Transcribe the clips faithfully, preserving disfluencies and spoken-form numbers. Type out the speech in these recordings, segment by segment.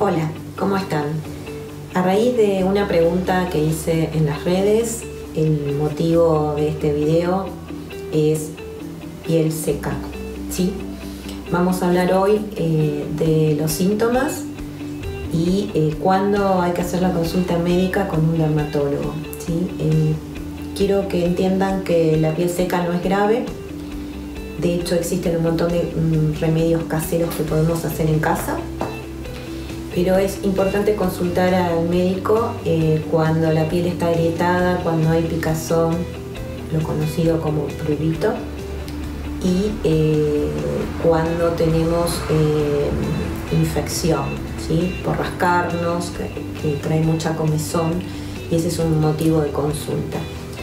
Hola, ¿cómo están? A raíz de una pregunta que hice en las redes, el motivo de este video es piel seca, ¿sí? Vamos a hablar hoy eh, de los síntomas y eh, cuándo hay que hacer la consulta médica con un dermatólogo, ¿sí? Eh, quiero que entiendan que la piel seca no es grave. De hecho, existen un montón de mm, remedios caseros que podemos hacer en casa, pero es importante consultar al médico eh, cuando la piel está agrietada, cuando hay picazón, lo conocido como prurito, y eh, cuando tenemos eh, infección, ¿sí? Por rascarnos, que, que trae mucha comezón, y ese es un motivo de consulta.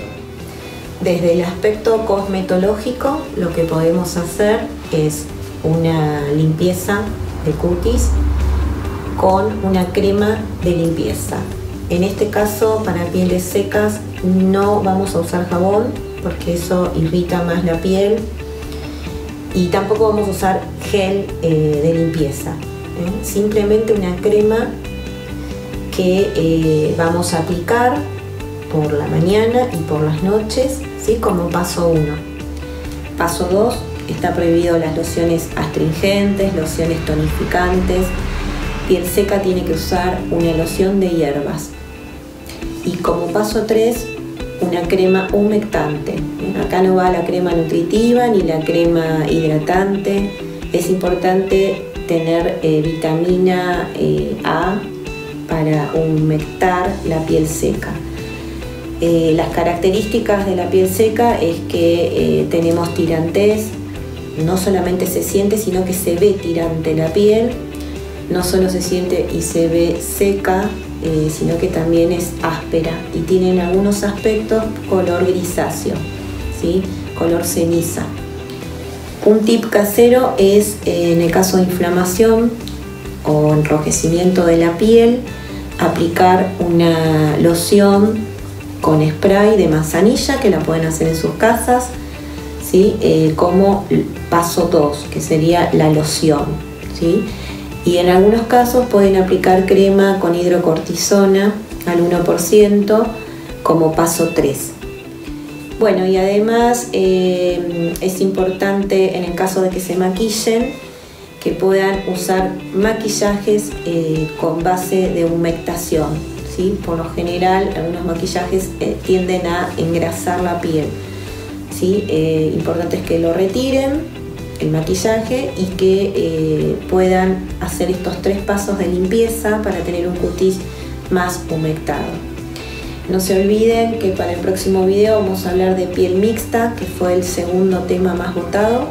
Desde el aspecto cosmetológico, lo que podemos hacer es una limpieza de cutis con una crema de limpieza. En este caso, para pieles secas, no vamos a usar jabón porque eso irrita más la piel, y tampoco vamos a usar gel eh, de limpieza, ¿eh? Simplemente una crema que eh, vamos a aplicar por la mañana y por las noches, ¿sí? Como paso uno. Paso dos, está prohibido las lociones astringentes, lociones tonificantes. Piel seca tiene que usar una loción de hierbas. Y como paso tres, una crema humectante. Acá no va la crema nutritiva ni la crema hidratante. Es importante tener eh, vitamina eh, A para humectar la piel seca. Eh, las características de la piel seca es que eh, tenemos tirantez. No solamente se siente, sino que se ve tirante la piel. No solo se siente y se ve seca, eh, sino que también es áspera y tiene en algunos aspectos color grisáceo, ¿sí? Color ceniza. Un tip casero es, eh, en el caso de inflamación o enrojecimiento de la piel, aplicar una loción con spray de manzanilla, que la pueden hacer en sus casas, ¿sí? Eh, como paso dos, que sería la loción, ¿sí? Y en algunos casos pueden aplicar crema con hidrocortisona al uno por ciento como paso tres. Bueno, y además eh, es importante, en el caso de que se maquillen, que puedan usar maquillajes eh, con base de humectación, ¿sí? Por lo general, algunos maquillajes eh, tienden a engrasar la piel, ¿sí? Eh, importante es que lo retiren el maquillaje y que eh, puedan hacer estos tres pasos de limpieza para tener un cutis más humectado. No se olviden que para el próximo video vamos a hablar de piel mixta, que fue el segundo tema más votado,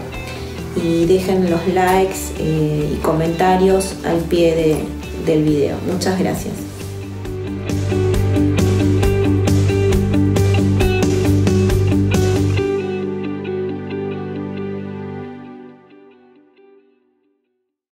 y dejen los likes eh, y comentarios al pie de, del video. Muchas gracias.